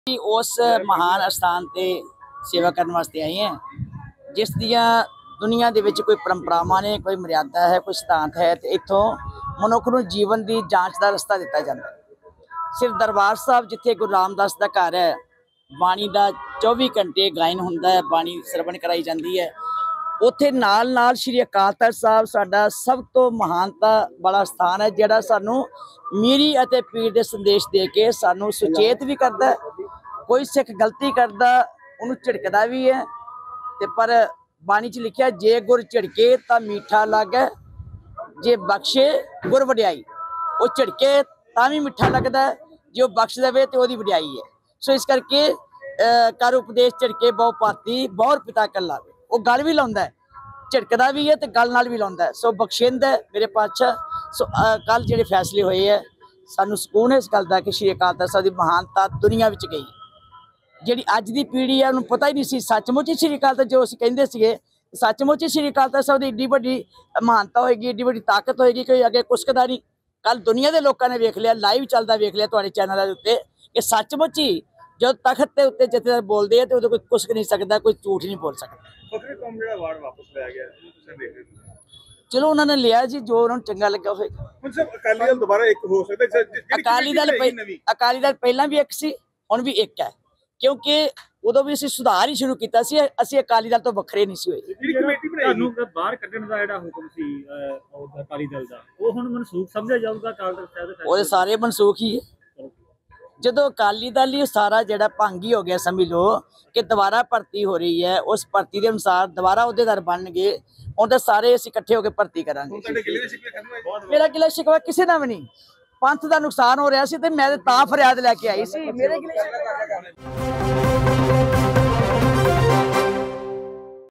उस महान स्थान ते सेवा करने वास्ते आए हैं जिस दियां दुनिया दे विच कोई परंपरावां ने, कोई मर्यादा है, कोई सिद्धांत है। तो इत्थों मनुख नूं जीवन की जांच का रस्ता दिता जाता है। सिर्फ दरबार साहब जिथे गुरु रामदास का घर है, बाणी का 24 घंटे गायन होंदा है, बाणी सरवण कराई जाती है। उत्थे नाल नाल श्री अकाल तख्त साहब साडा सब तो महानता वाला स्थान है, जिहड़ा सानू मीरी अते पीर दे संदेश दे के सानू सुचेत भी करता है। कोई सिख गलती करता उन्होंने झिड़कदा भी है, ते पर बाणी च लिखिया जे गुर झिड़के तां मीठा लागे, जे बख्शे गुर वडियाई। वो झिड़के तां भी मीठा लगता है, जो बख्श देवे तो ओहदी वडियाई है। सो इस करके कर उपदेश झिड़के बहु पाती बहुर पिता कर लावे। वो गल भी लाउंदा है, झिड़कदा भी है तो गल नाल भी लाउंदा है। सो बख्शिंद है मेरे पातशाह। सो कल जिहड़े फैसले होए है, सानू सकून है इस गल दा कि श्री अकाल तख्त साहब दी महानता दुनिया विच गई। जिहड़ी अज दी पीढ़ी है उन्हें पता ही नहीं सी सचमुच ही श्री अकाल तख्त जो असीं कहिंदे सीगे, सचमुच ही श्री अकाल तख्त साहब दी एड्डी वड्डी महानता होएगी, एड्डी वड्डी ताकत होएगी, कोई अगे कुसकदा नहीं। कल दुनिया के लोगों ने वेख लिया, लाइव चलता वेख लिया तुहाडे चैनल के उत्ते कि सचमुच ही जो तख्त के उत्ते जथेदार बोलते हैं तो उहदे कोई कुसक नहीं सकता, कोई झूठ नहीं बोल सकता। चलो उन्होंने लिया जी, जो उन्होंने चंगा लगा होएगा। अकाली दल पहला भी एक सी, हुण भी एक है, क्योंकि उदों भी असीं सुधार ही शुरू किया सी। असीं अकाली दल तो वखरे नहीं सी होए। बाहर कड्ढण दा जिहड़ा हुकम सी अकाली दल दा, वो हुण मनसूख समझिया जाऊगा अकाल तख्त साहिब दे? वो सारे मनसूख ही है। जो अकाली दल ही सारा जिहड़ा भंग ही हो गया, समझ लो कि दोबारा भर्ती हो रही है, उस भर्ती के अनुसार दोबारा अहुदेदार बन गए। हुण तां सारे असीं इकट्ठे होकर भर्ती करांगे। मेरा गिला शिकवा किसी नाल भी नहीं। पंथ का नुकसान हो रहा सी ते मैं तां फरियाद लैके आई सी। मेरे गिले शिकवा